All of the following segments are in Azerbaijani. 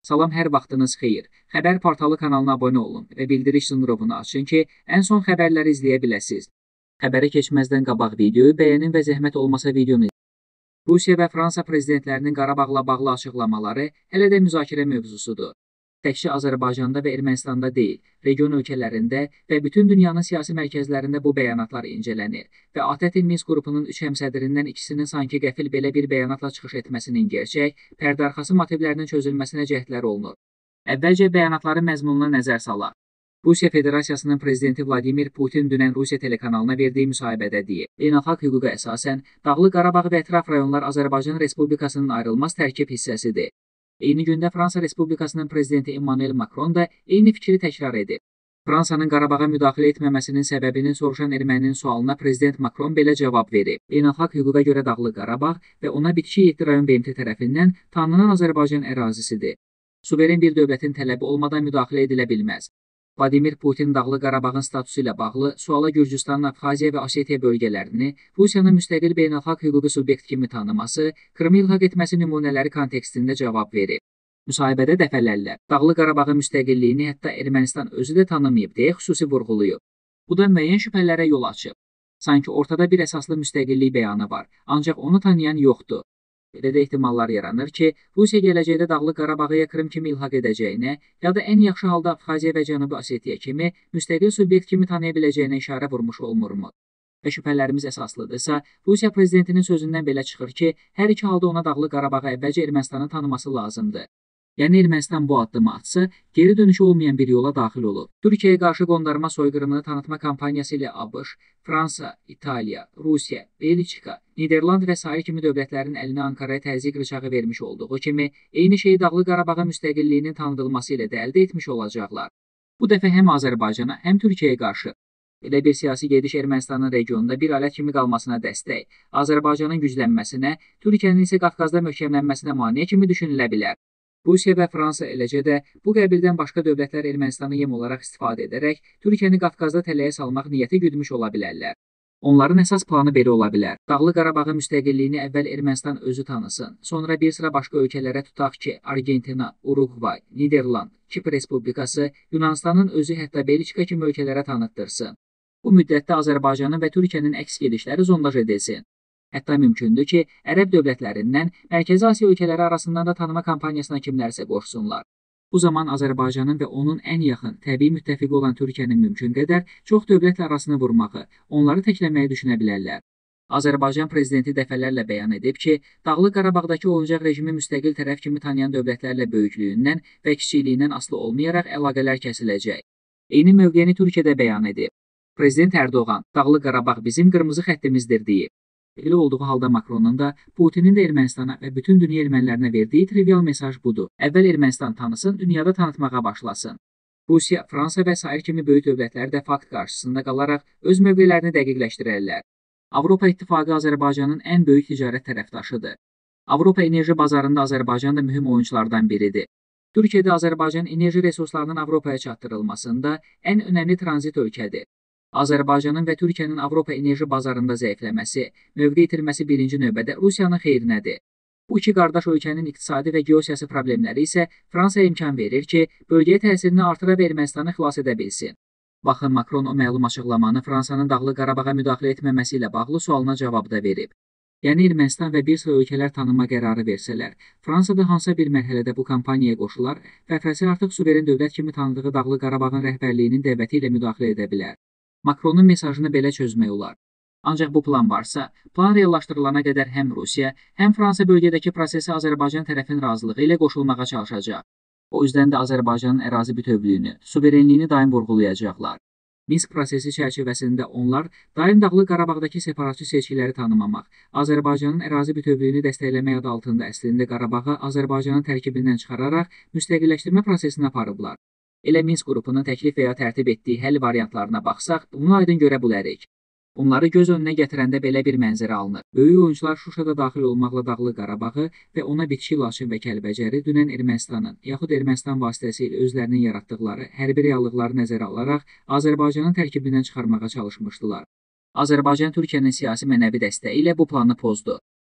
Salam, hər vaxtınız xeyir. Xəbər portalı kanalına abunə olun və bildiriş zınqrovunu açın ki, ən son xəbərləri izləyə biləsiniz. Xəbərə keçməzdən qabaq videoyu bəyənin və zəhmət olmasa videonu izləyin. Rusiya və Fransa prezidentlərinin Qarabağla bağlı açıqlamaları hələ də müzakirə mövzusudur. Təkcə Azərbaycanda və Ermənistanda deyil, region ölkələrində və bütün dünyanın siyasi mərkəzlərində bu bəyanatlar incələnir və ATƏT Minsk qrupunun 3 həmsədrindən ikisinin sanki qəfil belə bir bəyanatla çıxış etməsinin gerçək, pərdəarxası motivlərinin çözülməsinə cəhdlər olunur. Əvvəlcə bəyanatların məzmununa nəzər salaq. Rusiya Federasiyasının prezidenti Vladimir Putin dünən Rusiya telekanalına verdiyi müsahibədə deyib, beynəlxalq hüquqa əsasən Dağlıq Qarabağ və ətraf rayonlar Azərbaycan Respublikasının ayrılmaz tərkib hissəsidir. Eyni gündə Fransa Respublikasının prezidenti Emmanuel Macron da eyni fikri təkrar edib. Fransanın Qarabağa müdaxilə etməməsinin səbəbini soruşan erməninin sualına prezident Macron belə cavab verib. Beynəlxalq hüquqa görə Dağlıq Qarabağ və ona bitişik 7 rayon BMT tərəfindən tanınan Azərbaycan ərazisidir. Suveren bir dövlətin tələbi olmadan müdaxilə edilə bilməz. Vladimir Putin Dağlıq Qarabağın statusu ilə bağlı suala Gürcüstanın Abxaziya və Osetiya bölgələrini Rusiyanın müstəqil beynəlxalq hüquqi subyekt kimi tanıması, Krımı ilhaq etməsi nümunələri kontekstində cavab verib. Müsahibədə dəfələrlə Dağlıq Qarabağın müstəqilliyini hətta Ermənistan özü də tanımayıb deyə xüsusi vurğulayıb. Bu da müəyyən şübhələrə yol açıb. Sanki ortada bir əsaslı müstəqillik bəyanı var, ancaq onu tanıyan yoxdur. Belə də ehtimallar yaranır ki, Rusiya gələcəkdə Dağlıq Qarabağı ya Krım kimi ilhaq edəcəyinə, ya da ən yaxşı halda Abxaziya və Cənubi Osetiya kimi müstəqil subyekt kimi tanıya biləcəyinə işarə vurmuş olmurmu? Və şübhələrimiz əsaslıdırsa, Rusiya prezidentinin sözündən belə çıxır ki, hər iki halda ona Dağlıq Qarabağı əvvəlcə Ermənistanın tanıması lazımdır. Yəni Ermənistan bu addımı atsa, geri dönüşü olmayan bir yola daxil olur. Türkiyəyə qarşı qondarma soyqırımını tanıtma kampaniyası ilə ABŞ, Fransa, İtaliya, Rusiya, Belçika, Niderland və sair kimi dövlətlərin əlinə Ankaraya təzyiq rıçağı vermiş olduğu kimi, eyni şeyi Dağlıq Qarabağın müstəqilliyinin tanıdılması ilə də əldə etmiş olacaqlar. Bu dəfə həm Azərbaycana, həm Türkiyəyə qarşı. Elə bir siyasi gediş Ermənistanın regionda bir alət kimi qalmasına dəstək, Azərbaycanın güclənməsinə, Türkiyənin isə Qafqazda möhkəmlənməsinə maneə kimi düşünülə bilər. Rusiya və Fransa eləcə də bu qəbildən başqa dövlətlər Ermənistanı yem olaraq istifadə edərək Türkiyəni Qafqazda tələyə salmaq niyyəti güdmüş ola bilərlər. Onların əsas planı belə ola bilər. Dağlıq Qarabağın müstəqilliyini əvvəl Ermənistan özü tanısın, sonra bir sıra başqa ölkələrə tutaq ki, Argentina, Uruqvay, Niderland, Kipr Respublikası, Yunanistanın özü hətta Belçika kimi ölkələrə tanıtdırsın. Bu müddətdə Azərbaycanın və Türkiyənin əks gedişləri zondaj edilsin. Hətta mümkündür ki, ərəb dövlətlərindən Mərkəzi Asiya ölkələri arasından da tanıma kampaniyasına kimlərsə qoşsunlar. Bu zaman Azərbaycanın və onun ən yaxın, təbii müttəfiqi olan Türkiyənin mümkün qədər çox dövlətlə arasını vurmağı, onları təkləməyi düşünə bilərlər. Azərbaycan prezidenti dəfələrlə bəyan edib ki, Dağlıq Qarabağdakı oyuncaq rejimi müstəqil tərəf kimi tanıyan dövlətlərlə böyüklüyündən və kiçikliyindən asılı olmayaraq əlaqələr kəsiləcək. Eyni mövqeyini Türkiyədə bəyan edib. Prezident Ərdoğan, Dağlıq Qarabağ bizim qırmızı xəttimizdir deyib. Belə olduğu halda Macronun da, Putinin də Ermənistana və bütün dünya ermənilərinə verdiyi trivial mesaj budur. Əvvəl Ermənistan tanısın, dünyada tanıtmağa başlasın. Rusiya, Fransa və sair kimi böyük dövlətlər də fakt qarşısında qalaraq öz mövqelərini dəqiqləşdirərlər. Avropa İttifaqı Azərbaycanın ən böyük ticarət tərəfdaşıdır. Avropa enerji bazarında Azərbaycan da mühüm oyunçulardan biridir. Türkiyə də Azərbaycan enerji resurslarının Avropaya çatdırılmasında ən önəmli tranzit ölkədir. Azərbaycanın və Türkiyənin Avropa enerji bazarında zəifləməsi, mövqe itirməsi birinci növbədə Rusiyanın xeyrinədir. Bu iki qardaş ölkənin iqtisadi və geosiyasi problemləri isə Fransaya imkan verir ki, bölgəyə təsirini artıra və Ermənistanı xilas edə bilsin. Baxın, Macron o məlum açıqlamanı Fransanın Dağlıq Qarabağa müdaxilə etməməsi ilə bağlı sualına cavab da verib. Yəni Ermənistan və bir sıra ölkələr tanınma qərarı versələr, Fransada hansısa bir mərhələdə bu kampaniyaya qoşular və Fransa artıq suveren dövlət kimi tanıdığı Dağlıq Qarabağın rəhbərliyinin dəvəti ilə müdaxilə edə bilər. Macronun mesajını belə çözmək olar. Ancaq bu plan varsa, plan reallaşdırılana qədər həm Rusiya, həm Fransa bölgədəki prosesi Azərbaycan tərəfin razılığı ilə qoşulmağa çalışacaq. O yüzdən də Azərbaycanın ərazi bütövlüyünü, suverenliyini daim vurğulayacaqlar. Minsk prosesi çərçivəsində onlar daim Dağlıq Qarabağdakı separatçı seçkiləri tanımamaq, Azərbaycanın ərazi bütövlüyünü dəstəkləmək adı altında əslində Qarabağı Azərbaycanın tərkibindən çıxararaq müstəqilləşdirmə prosesini aparıblar. Elə Minsk qrupunun təklif və ya tərtib etdiyi həll variantlarına baxsaq, bunu aydın görə bilərik. Onları göz önünə gətirəndə belə bir mənzərə alınır. Böyük oyuncular Şuşada daxil olmaqla Dağlıq Qarabağı və ona bitişik Laçın və Kəlbəcəri dünən Ermənistanın, yaxud Ermənistan vasitəsilə özlərinin yaratdıqları hərbi reallıqları nəzərə alaraq Azərbaycanın tərkibindən çıxarmağa çalışmışdılar. Azərbaycan Türkiyənin siyasi mənəvi dəstəyi ilə bu planı pozdu.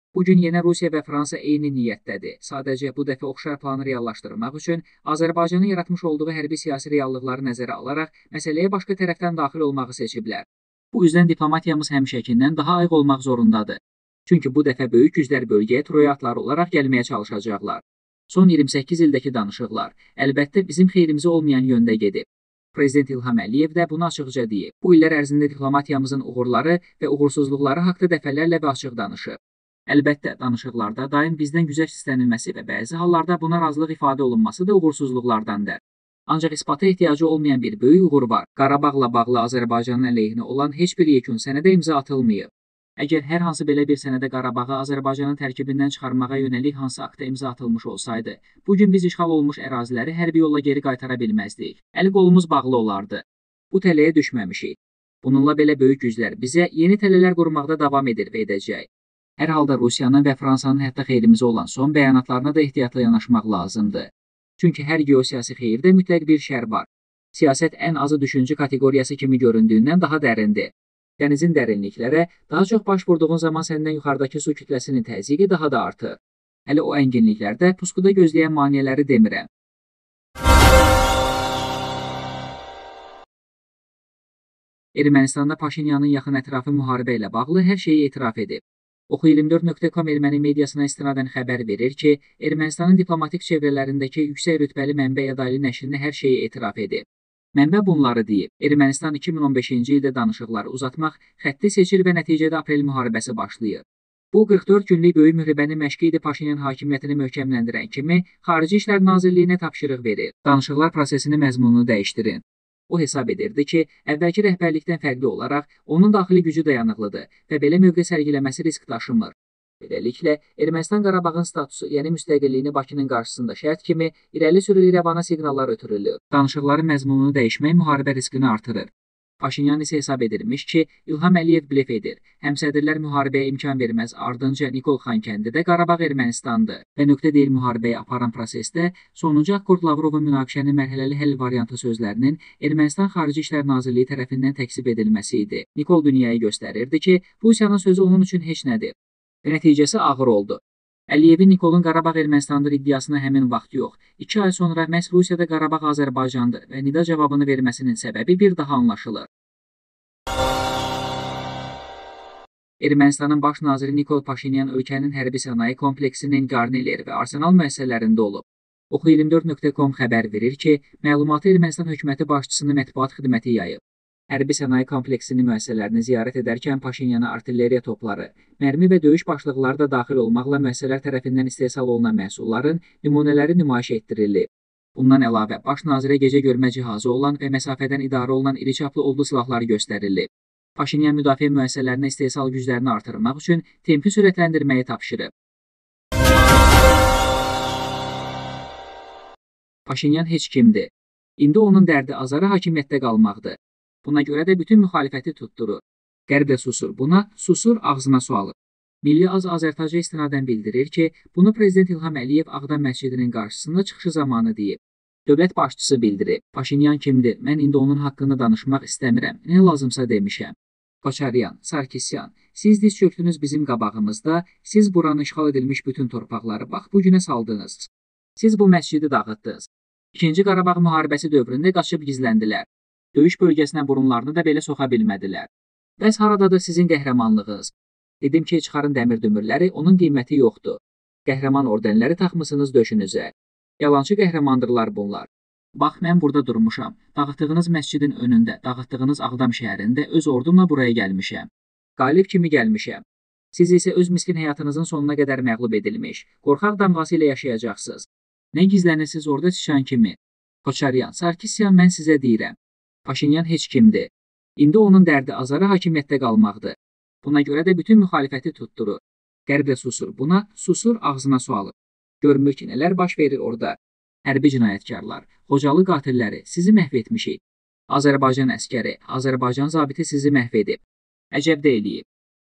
Bu gün yenə Rusiya və Fransa eyni niyyətdədir. Sadəcə bu dəfə oxşar planı reallaşdırmaq üçün Azərbaycanın yaratmış olduğu hərbi-siyasi reallıqları nəzərə alaraq məsələyə başqa tərəfdən daxil olmağı seçiblər. Bu üzdən diplomatiyamız həmişəkindən daha ayıq olmaq zorundadır. Çünki bu dəfə böyük güclər bölgəyə Troya atları olaraq gəlməyə çalışacaqlar. Son 28 ildəki danışıqlar əlbəttə bizim xeyrimizə olmayan yöndə gedib. Prezident İlham Əliyev də bunu açıqca deyib. Bu illər ərzində diplomatiyamızın uğurları və uğursuzluqları haqqında dəfələrlə və açıq danışıb. Əlbəttə, danışıqlarda daim bizdən güzəşt istənilməsi və bəzi hallarda buna razılıq ifadə olunması da uğursuzluqlardandır. Ancaq isbata ehtiyacı olmayan bir böyük uğur var. Qarabağla bağlı Azərbaycanın əleyhinə olan heç bir yekun sənədə imza atılmayıb. Əgər hər hansı belə bir sənədə Qarabağı Azərbaycanın tərkibindən çıxarmağa yönəlik hansı akta imza atılmış olsaydı, bugün biz işğal olmuş əraziləri hərbi yolla geri qaytara bilməzdik. Əli qolumuz bağlı olardı. Bu tələyə düşməmişik. Bununla belə böyük güclər bizə yeni tələlər qurmaqda davam edir və edəcək. Hər halda Rusiyanın və Fransanın hətta xeyrimizə olan son bəyanatlarına da ehtiyatla yanaşmaq lazımdır. Çünki hər geosiyasi xeyirdə mütləq bir şər var. Siyasət ən azı düşüncə kateqoriyası kimi göründüyündən daha dərindir. Dənizin dərinliklərə daha çox baş vurduğun zaman səndən yuxarıdakı su kütləsinin təzyiqi daha da artır. Hələ o ənginliklərdə puskuda gözləyən maneələri demirəm. Ermənistanda Paşinyanın yaxın ətrafı müharibə ilə bağlı hər şeyi etiraf edib. Oxu24.com erməni mediasına istinadən xəbər verir ki, Ermənistanın diplomatik çevrələrindəki yüksək rütbəli mənbə Ədali nəşrinə hər şeyi etiraf edib. Mənbə bunları deyib. Ermənistan 2015-ci ildə danışıqları uzatmaq, xətti seçir və nəticədə aprel müharibəsi başlayır. Bu 44 günlük böyük müharibənin məşqi idi Paşinyan hakimiyyətini möhkəmləndirən kimi Xarici İşlər Nazirliyinə tapşırıq verir. Danışıqlar prosesini məzmununu dəyişdirin. O hesab edirdi ki, əvvəlki rəhbərlikdən fərqli olaraq onun daxili gücü dayanıqlıdır və belə mövqe sərgiləməsi risk daşımır. Beləliklə, Ermənistan Qarabağın statusu, yəni müstəqilliyini Bakının qarşısında şərt kimi irəli sürülür İrəvana siqnallar ötürülür. Danışıqların məzmununu dəyişmək müharibə riskini artırır. Paşinyan isə hesab edilmiş ki, İlham Əliyev blef edir. Həmsədrlər müharibəyə imkan verməz, ardınca Nikol Xankəndidə Qarabağ Ermənistandır və nöqtə deyil müharibəyə aparan prosesdə sonuncu akkord Lavrovun münaqişənin mərhələli həll variantı sözlərinin Ermənistan Xarici İşlər Nazirliyi tərəfindən təksib edilməsi idi. Nikol dünyaya göstərirdi ki, Rusiyanın sözü onun üçün heç nədir. Və nəticəsi ağır oldu. Əliyevin Nikolun Qarabağ Ermənistandır iddiasına həmin vaxt yox, 2 ay sonra məhz Rusiyada Qarabağ Azərbaycandır və nida cavabını verməsinin səbəbi bir daha anlaşılır. Ermənistanın baş naziri Nikol Paşinyan ölkənin hərbi sənaye kompleksinin Garniler və Arsenal müəssisələrində olub. Oxu24.com xəbər verir ki, məlumatı Ermənistan hökuməti başçısının mətbuat xidməti yayıb. Hərbi sənaye kompleksinin müəssisələrini ziyarət edərkən Paşinyana artilleriya topları, mərmi və döyüş başlıqları da daxil olmaqla müəssisələr tərəfindən istehsal olunan məhsulların nümunələri nümayiş etdirilib. Bundan əlavə, baş nazirə gecə görmə cihazı olan və məsafədən idarə olunan iri çaplı odlu silahları göstərilib. Paşinyan müdafiə müəssisələrinə istehsal güclərini artırmaq üçün tempi sürətləndirməyi tapşırıb. Paşinyan heç kimdir. İndi onun dərdi azara hakimiyyətdə qalmaqdır. Buna görə də bütün müxalifəti tutdurur. Qərb də susur. Buna susur, ağzına su alır. Milli Azərtacı istinadən bildirir ki, bunu Prezident İlham Əliyev Ağdam məscidinin qarşısında çıxışı zamanı deyib. Dövlət başçısı bildirib. Paşinyan kimdir? Mən indi onun haqqında danışmaq istəmirəm. Nə lazımsa demişəm. Koçaryan, Sarkisyan, siz diz çöktünüz bizim qabağımızda, siz buranı işğal edilmiş bütün torpaqları bax bu günə saldınız. Siz bu məscidi dağıtdınız. İkinci Qarabağ müharibəsi dövründə qaçıb gizləndilər. Döyüş bölgəsinə burunlarını da belə soxa bilmədilər. Bəs haradadır sizin qəhrəmanlığınız? Dedim ki, çıxarın dəmir dümürləri, onun qiyməti yoxdur. Qəhrəman ordenləri taxmısınız döşünüzə. Yalançı qəhrəmandırlar bunlar. Bax, mən burada durmuşam. Dağıtdığınız məscidin önündə, dağıtdığınız Ağdam şəhərində öz ordumla buraya gəlmişəm. Qalib kimi gəlmişəm. Siz isə öz miskin həyatınızın sonuna qədər məğlub edilmiş, qorxaq damğası ilə yaşayacaqsınız. Nə gizlənirsiniz orada sıçan kimi? Koçaryan, Sarkisyan, mən sizə deyirəm. Paşinyan heç kimdir. İndi onun dərdi azara hakimiyyətdə qalmaqdır. Buna görə də bütün müxalifəti tutdurur. Qərb də susur. Buna susur, ağzına su alır. Görmür ki, nələr baş verir orada. Hərbi cinayətkarlar, Xocalı qatilləri, sizi məhv etmişik. Azərbaycan əskəri, Azərbaycan zabiti sizi məhv edib. Əcəb də eləyib.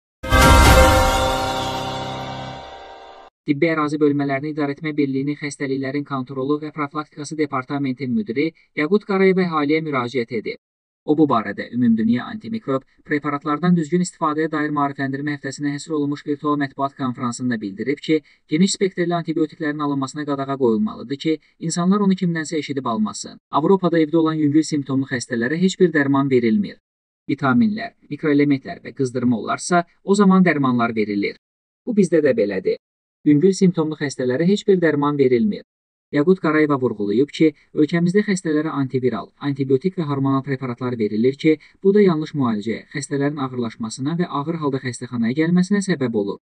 Tibbi ərazi bölmələrini idarəetmə birliyinin xəstəliklərin kontrolu və profilaktikası departamentin müdiri Yaqut Qarayev əhaliyə müraciət edib. O, bu barədə Ümumdünya Antimikrob Preparatlardan Düzgün İstifadəyə dair maarifləndirmə həftəsinə həsr olunmuş virtual mətbuat konfransında bildirib ki, geniş spektrli antibiotiklərin alınmasına qadağa qoyulmalıdır ki, insanlar onu kimdənsə eşidib almasın. Avropada evdə olan yüngül simptomlu xəstələrə heç bir dərman verilmir. Vitaminlər, mikroelementlər və qızdırma olarsa, o zaman dərmanlar verilir. Bu bizdə də belədir. Yüngül simptomlu xəstələrə heç bir dərman verilmir. Yaqut Qarayeva vurğulayıb ki, ölkəmizdə xəstələrə antiviral, antibiotik və hormonal preparatlar verilir ki, bu da yanlış müalicəyə, xəstələrin ağırlaşmasına və ağır halda xəstəxanaya gəlməsinə səbəb olur.